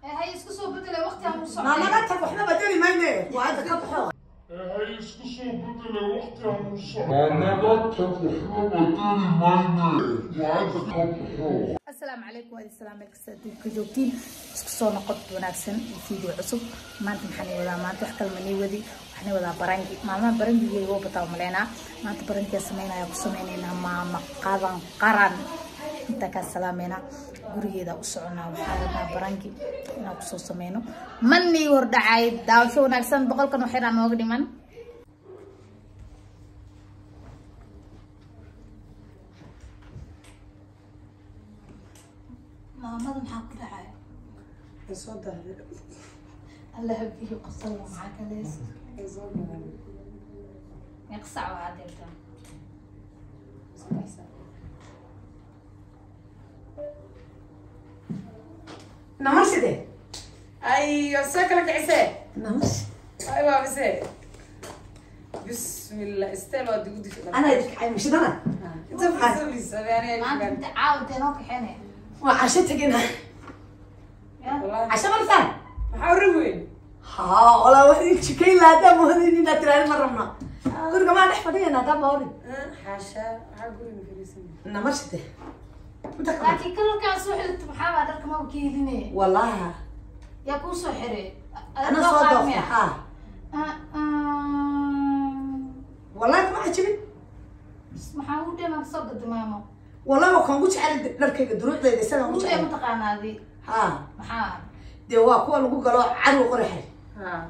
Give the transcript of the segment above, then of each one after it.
هاي اسكو سو بدل وقتها مو ما انا قلت وحنا بدري ما ينه وهذا كبحوا هاي اسكو سو بدل وقتها مو ما انا قلت وحنا بدري ما ينه وهذا كبحوا. السلام عليكم والسلام عليكم سادتكم جوجتين اسكو سو نقط wanaagsan فيديو cusub maanta maxaan wadaa maanta wax kale ma wadi waxaan wadaa barangi maalmaha barangiga oo bataa maleena maanta barangiga sameynaya ku sameynayna maama qaran inta ka salaameena gurigeeda u soconaa waxaa rabaa barangi inaan ku soo sameyno manni wardacay daawasho wanaagsan boqolkan waxay raan nooga dhiman ماما نحاول كلها يصدق الله يهديه قصة معاك ليش يقصع وعادي نمش ده ايوه شكلك عسى نمش ايوه بسي بسم الله استلو ودي انا مش انا انت بتسوي لسه يعني ما انت عاود تنوك حنين وعشتك هنا والله عشان مرتين محاور وين ها والله وحدي شكي لا دم وهذي نترى مرنا قول كمان نحفظي انا دم اوري حاشا عقولي مفلسين نمش ده لكن كل كان سوحل تبحاول درك ما وكيلني والله يا كون سوحري انا صوت ها والله ما عجبني محاول دائما تصدق ماما والله ما كان قلت على دركيga duruucdeeda isaga مو ما تقانادي ها maxaa de waa kuwa lagu galo caru qorxay ها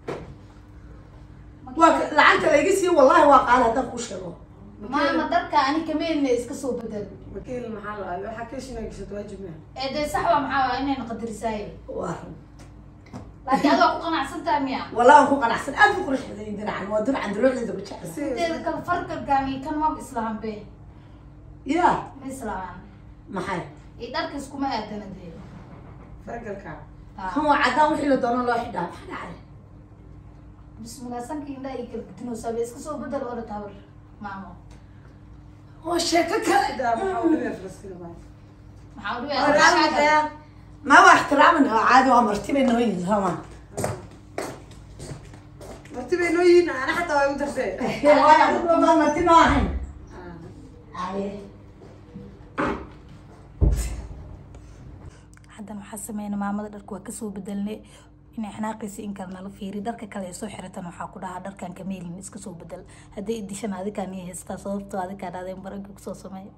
waa lacagta la iga sii wallahi waa qaal hadan ku sheego maama darka ani kameelna iska soo bedel وكيل المحل waxa ka shinay gasho waajibna ee de sax waa maxaa inay qadarisaay waa laakiin adoo ku qanacsantaa miya والله ku qanacsan aad ku qorxay dinacan waa dinacan duruucdeeda ku jecel teeda kala farqa gaani kan ma islaam be ya islaam maxay ee darka isku ma aadana de fargalka kan waa cadaan wixii la doono loo xidhaa maxaa dhacay bismillah sanki inda ay kala gudino sabe iska soo bedel oo tawar maamo oo sheeko kale da محاور فلسطين باي maxaa ما هو احترامنا عادي ومرتبه انه يزهما مرتبه نوين انا حتى واي درسي ما مرتبه واحد عليه haddana waxaa sameeyna maamada dharku waa kasoo bedelnay inay xanaaqaysa in kalena la fiiri dharka kale ee soo xiratan waxaa ku dhahaa dharkan kameelin iska soo bedel haddii idishan adikaan iyo heystaa sababtoo adikaan aadeen baranka kusoo sameeya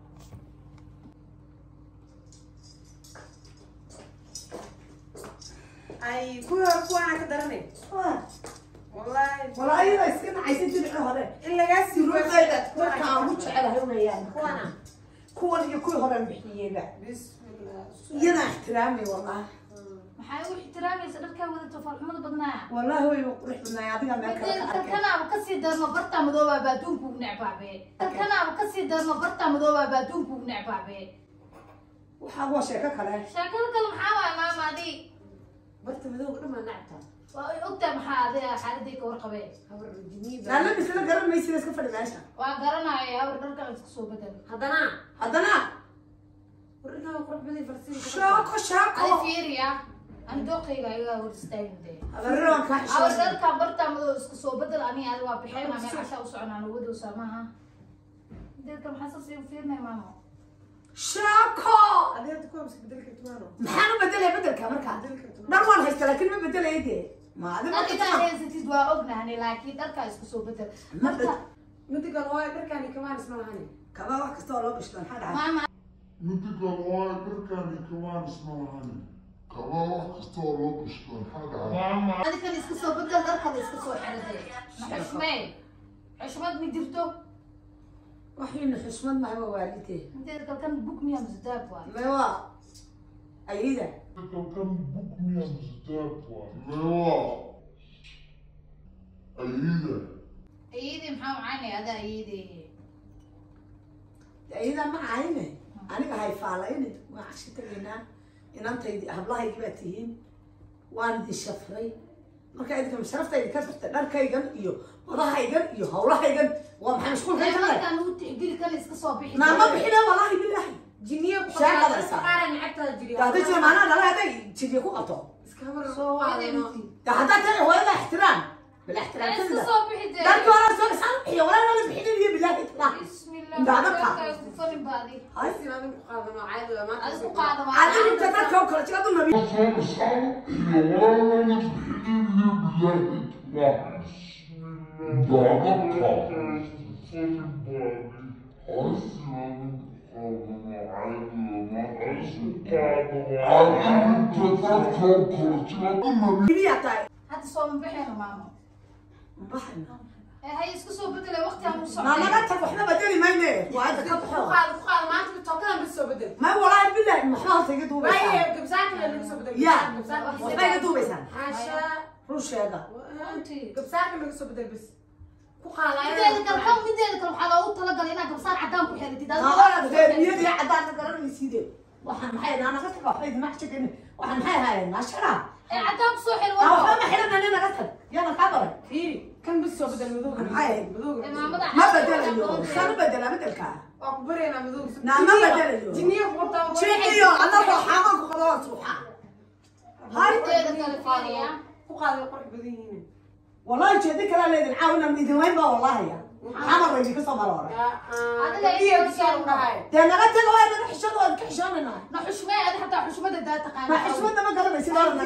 اي كو انا كدرني والله والله ايضا اسكن عايزين تدعوا هذا الا قاسي كان وجه على هونيان كوانا كون يكون هذا بحييبه بسم الله يلا احترامي والله maxay u ixtiraamaysa dharka wadato farxumada badnaa والله هو يروح لنا يعطينا ما kana uu ka sii darno barta madooba baaduunku u necbaabe kana uu ka sii darno barta madooba baaduunku u necbaabe waxa waa sheeko kale shaakada kale maxaa waay maamadi برت مدوق لما نعبتها waa ogtaa maxaa adiga xaaladii ka warqabee هبر الجنيب لا لا بس انا قرر ما يصير اسكن فدي ماشي waa garanaya hawr dharka isku soo bedel هذانا ورنا قرب بدي فلسطين شاكو ay شاكو fiiriya aan dooqayga iga hor istaaginde الرون awar كحش dharka barta madoo isku soo bedel ani aad waa bixeen ama casha u soconaan wado samaha dadka maxaa soo sii fiirnay maamo شاكو هذا تكون مسك بدل كتمانو maxaan u bedelay bedelka marka dhan waan haysta laakiin ma bedelayde ma adiga dadka inaa heysatid waa ognahay laakiin dharka isku soo bedel marka مدي قال هواي بركاني كمان اسمها هاني kaba wax kasta oo loo gashto maxaa dhacay maama مدق الواي بركاني كمان اسمها هاني كمان واحد كستور لو كشتون حاجة adikan isku soo bedel dharka isku soo xiraday ma xushmay xushmad mi jirto waxayna xusmad ma waa waalidee inteed kan book miya musdaab waa ma waa ayida كان بوك ميا مزداد واي أيدا ayidi maxaa macaanay ada ayidi ayida ma ahayne aniga hay faalaynid waa cashi tagaynaa inantaydi hablahaygi baa tihiin waan idin shafray marka idinka sharaftaydii ka bartay dharkaygan iyo wadahaygan iyo hawlahaygan waa maxay mashquulka tahay markaan uu tixgeli kan iska soo bixi naama bixina wallaahi bilaahi جنيه شاكا قارن عقتها جري هذا جماعة لا هذا تجي كوكتو iskaba soo ده حضرتك هو ده احترام بالاحترام كده ده انتوا انا سوق صالحي ولا انا اللي بحكي لي بالله احترام بسم الله هاي ما بين قاعدة عادي ما adigu qaado عادي انت تاكل كل شيء قبل ما بي صوم صالحي ولا أنا اللي بحكي لي بالله hadda soo mabixina maamo hay isku soo bedelay waqti aan u socday ما نقدر احنا بدري ما ينه وهذا كبحه قاعدة ما انت بتوكلها بس بدل ما والله بالله ما خلاص يقدوا بس هي قبسات اللي بس بدل يا ما يقدوا بس حاشا روش هذا قبسات اللي بس بدل بس mideeda kale waxaa loogu talagalay inaad gabsaar cadaan ku xeelitid ما ده يدي عدان قرر يسيده waxaan maxay ana ka tago waxay ma xigin waxaan maxay haayeen ashara ee cadaan ku soo xil aw wada ma xilana nina ka tag yana ka baray في كان بس بدل مذوق مذوق maamada ما بدل سنه بدل بدلka اكبر انا مذوق نعم ما بدل جنيه قطه شيء انا بحامك خلاص روحا هاي mideeda kale fiiriya وقاعدة قرح بديهين والله جدك لا لين عاونا من وين بقى والله يا حمر اللي كسر مرة هي بصير معاي ده انا قلت له هذا حشد ولا كحشان انا na xushmay ada xataa xushmada daa taqaan ما حشمتنا ما قالوا بس انا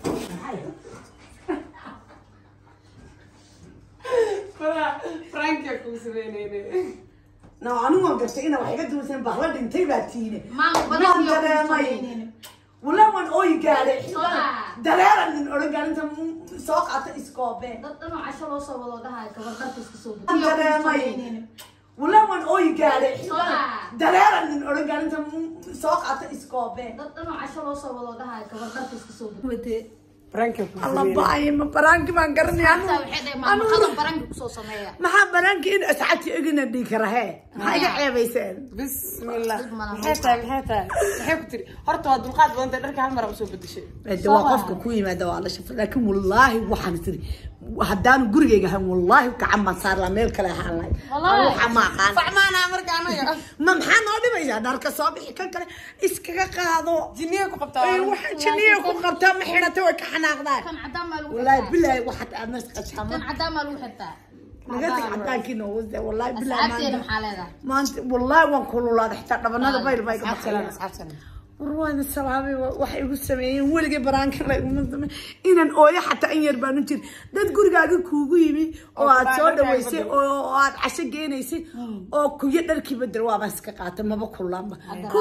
فرانك يا كوسبيني نو انا ما قلت انا waxay ka duusan bahlan dhintay baa tiine maamo badan ولا وان اوي gaaray dareeran in oran gaarinta soo qaata iskoobe dad dhan oo casho loo soo wado dhahay gabar dharka iska soo dareemay ولا وان اوي gaaray dareeran in oran gaarinta soo qaata iskoobe dad dhan oo casho loo soo wado dhahay gabar dharka iska soo wade فرانك يا الله كوسبيني باي ما برانك ما قرني waxay dhahay maamo qadab baranka ku soo sameeya maxaa banaanka in asxaabtii egina dhigi kara hee maxaa iga ceebayseen بسم الله محيطة maxay ku tiri horta waa dulqaad badan dharka hal mar u soo bedeshay waa qofka ku yimaada waa la shafay laakiin wallaahi waxaan tiri haddaan gurigeyga ahaan wallaahi gacan ma saar la meel kale ahaan lahayd waxa ma aqaan facmaana marka anaga ma maxaa noo dhibaysaa dharka soo bixi kan kale iskaga qaado jinniye ku qabtaa waxa jinniye ku qabtaa ma xidhata way ka xanaaqdaan kan cadaan ma lagu wallaahi bilaahi waxaad aad nas qashama kan cadaan ma lagu xirtaa naga tag cadaankii noo wasda wallaahi bilaahi asxaabteena maxaa leedahay maanta wallaahi waan kululaada xitaa dhabanada bayl bay ka asxaabtana baxayaan asxaabtana warwaana salaamay waxay igu sameeyeen weligay baraanka la iguma sameeyeen inaan ooyo xataa in yar baan u jir dad gurigaaga kuugu yimi oo aad soo dhaweysay oo aad casho geenaysay oo kuyo dharkii bedel waaba iska qaatay maba kulaanba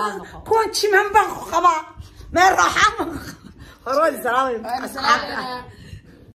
kuwan jiman baan ku qabaa meel raaxaa horwaana salaamay asxaabta